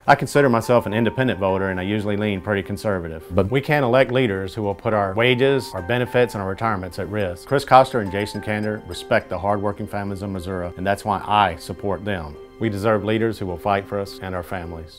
I consider myself an independent voter and I usually lean pretty conservative. But we can't elect leaders who will put our wages, our benefits, and our retirements at risk. Koster and Jason Kander respect the hardworking families of Missouri, and that's why I support them. We deserve leaders who will fight for us and our families.